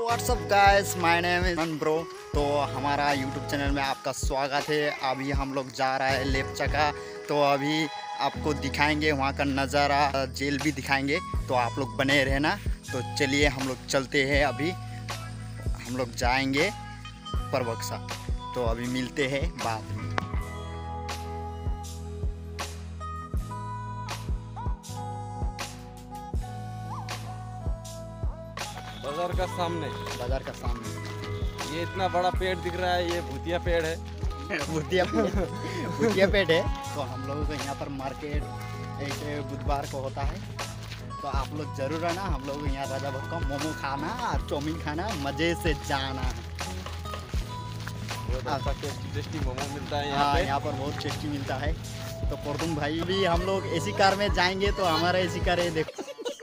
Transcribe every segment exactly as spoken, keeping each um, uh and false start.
WhatsApp guys, my name is मन bro. तो हमारा यूट्यूब चैनल में आपका स्वागत है। अभी हम लोग जा रहा है लेपचा। तो अभी आपको दिखाएंगे वहाँ का नज़ारा, जेल भी दिखाएंगे, तो आप लोग बने रहना। तो चलिए हम लोग चलते हैं। अभी हम लोग जाएंगे परबक्सा, तो अभी मिलते हैं बाद में। बाजार का सामने बाजार का सामने ये इतना बड़ा पेड़ दिख रहा है, ये भूतिया पेड़ है। भूतिया पेड़ भूतिया पेड़ है। तो हम लोगों को यहाँ पर मार्केट ऐसे बुधवार को होता है, तो आप लोग जरूर आना। हम लोग यहाँ राजा भोग का मोमो खाना और चाउमीन खाना, मज़े से जाना। बहुत अच्छा टेस्टी टेस्टी मोमो मिलता है यहाँ हाँ, पे। यहाँ पर बहुत टेस्टी मिलता है। तो परतुम भाई भी हम लोग एसी कार में जाएंगे, तो हमारा एसी कार है, देखो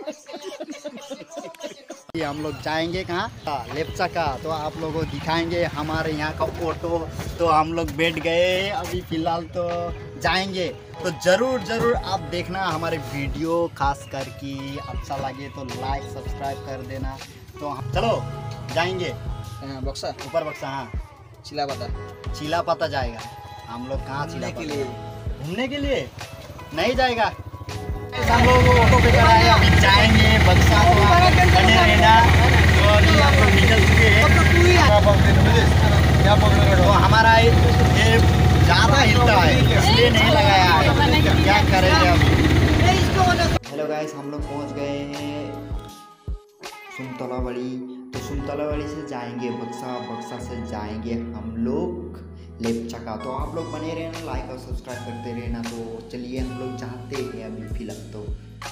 हम लोग जाएंगे कहाँ, लेपचा का। तो आप लोगों को दिखाएंगे हमारे यहाँ का ऑटो। तो हम लोग बैठ गए, अभी फिलहाल तो जाएंगे। तो ज़रूर ज़रूर आप देखना हमारे वीडियो, खास कर कि अच्छा लगे तो लाइक सब्सक्राइब कर देना। तो हम चलो जाएंगे बक्सा ऊपर बक्सा। हाँ, चिला पता चिला पता जाएगा। हम लोग कहाँ चिला के पता? लिए घूमने के लिए नहीं जाएगा। हम लोग ऑटो पे चढ़ा है, अभी जाएंगे बक्सा। तो आप बने रहना। तो अभी हम लोग निकल चुके हैं। तो हमारा ये ज़्यादा हिलता है, इसलिए नहीं लगाया है। क्या करेंगे अभी। हेलो गाइस, हम लोग पहुंच गए हैं सुमतलावाड़ी। तो सुमतलावाड़ी से जाएंगे बक्सा, बक्सा से जाएंगे हम लोग लेपचा का। तो आप लोग बने रहना, लाइक और सब्सक्राइब करते रहना। तो चलिए हम लोग जाते हैं अभी फिलहाल। तो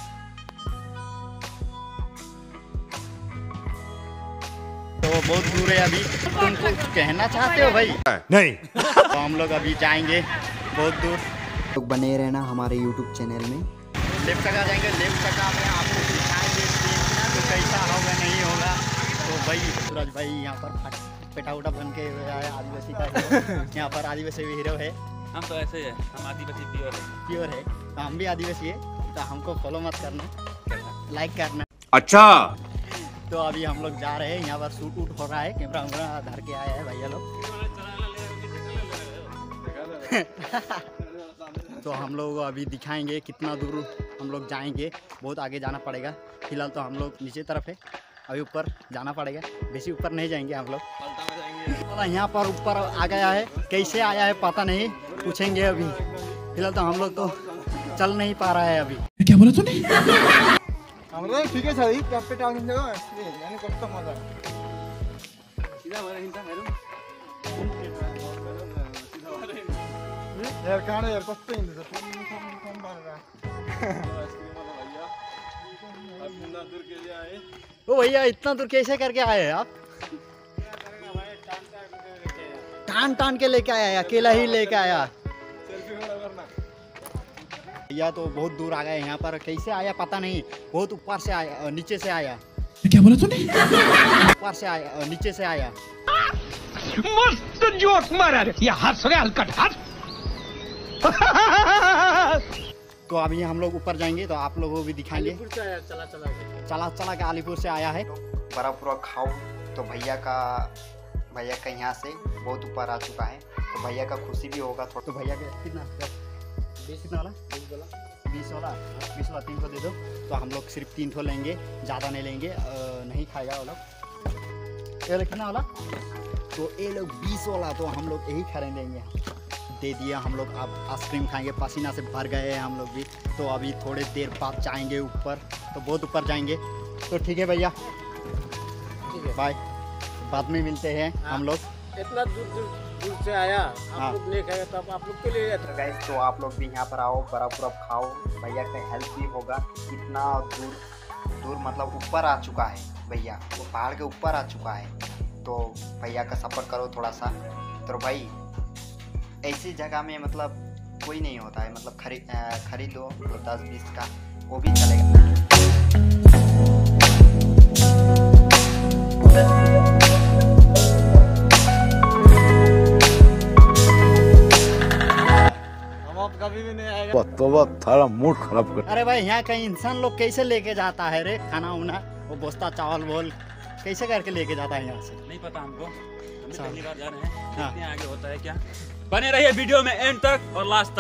तो बहुत दूर है अभी। तुम कुछ कहना चाहते हो भाई? नहीं। तो हम लोग अभी जाएंगे बहुत दूर। लोग बने रहना हमारे यूट्यूब चैनल में। लेपचा का जाएंगे, लेपचा का में आपको दिखाएंगे तो कैसा होगा नहीं होगा। तो भाई सूरज भाई यहाँ पर पेटा उटा बन के आया, आदिवासी का हीरो। यहाँ पर आदिवासी भी हीरो है। हम तो ऐसे ही है, हम आदिवासी प्योर है। प्योर है, तो हम भी आदिवासी है। तो हमको फॉलो मत करना, लाइक करना। अच्छा। तो अभी हम लोग जा रहे हैं, यहाँ पर शूट वूट हो रहा है। कैमरा वैमरा धर के आया है भैया लोग। तो हम लोग अभी दिखाएंगे कितना दूर हम लोग जाएंगे। बहुत आगे जाना पड़ेगा। फिलहाल तो हम लोग नीचे तरफ है, अभी ऊपर जाना पड़ेगा। बेसी ऊपर नहीं जाएंगे हम लोग। यहाँ पर ऊपर आ गया है, कैसे आया है पता नहीं, पूछेंगे अभी। फिलहाल तो हम लोग तो चल नहीं पा रहा है अभी। क्या बोला तूने? আমরা ঠিক আছে এই ক্যাপে টাউন জায়গা মানে কষ্ট মজা সিধা মারা হিনতা হেরো यार कहां है यार कষ্ট हिंदा फोन फोन फोन बारा अब इतना दूर के लिए आए। ओ भैया, इतना दूर कैसे करके आए हैं आप? टान टान के लेके आया, अकेला ही लेके आया। भैया तो बहुत दूर आ गए। यहाँ पर कैसे आया पता नहीं, बहुत ऊपर से आया, नीचे से आया। क्या बोला तूने? ऊपर से आया, नीचे से आया। मस्त जोक मारा रे, ये हंस रहे हलकट हंस। तो अभी हम लोग ऊपर जाएंगे, तो आप लोगों को भी दिखाएंगे। चला चला चला चला के अलीपुर से आया है। बड़ा पूरा खाओ। तो भैया का भैया का यहाँ से बहुत ऊपर आ चुका है, तो भैया का खुशी भी होगा थोड़ा। तो भैया का कितना कितना वाला? बीस वाला बीस वाला तीन सौ दे दो। तो हम लोग सिर्फ तीन सौ लेंगे, ज़्यादा नहीं लेंगे। आ, नहीं खाएगा वो लोग। ये कितना वाला? तो ये लोग बीस वाला, तो हम लोग यही खरीदेंगे। दे दिया हम लोग। अब आइसक्रीम खाएंगे, पसीना से भर गए हैं हम लोग भी। तो अभी थोड़े देर बाद जाएंगे ऊपर, तो बहुत ऊपर जाएंगे। तो ठीक है भैया, ठीक है, बाय, बाद में मिलते हैं हम लोग। इतना दूर दूर दूर से आया हाँ। आप लोग लेके आए, तो अब आप लोग के लिए तो गाइस, तो आप लोग भी यहाँ पर आओ, बड़ा पूरा खाओ। भैया का हेल्प भी होगा। कितना दूर दूर मतलब ऊपर आ चुका है भैया, वो पहाड़ के ऊपर आ चुका है। तो भैया का सपोर्ट करो थोड़ा सा। तो भाई ऐसी जगह में मतलब कोई नहीं होता है, मतलब खरीद खरीद लो तो दस बीस का वो भी चलेगा। कभी भी नहीं आएगा। तो थारा मूड खराब कर। अरे भाई, यहाँ कहीं इंसान लोग कैसे लेके जाता है रे खाना उना, वो बोस्ता चावल बोल कैसे करके लेके जाता है यहाँ से? नहीं पता हमको, हम भी अच्छा। पहली बार जा रहे हैं, हाँ। देखते हैं आगे होता है क्या। बने रहिए वीडियो में एंड तक और लास्ट तक।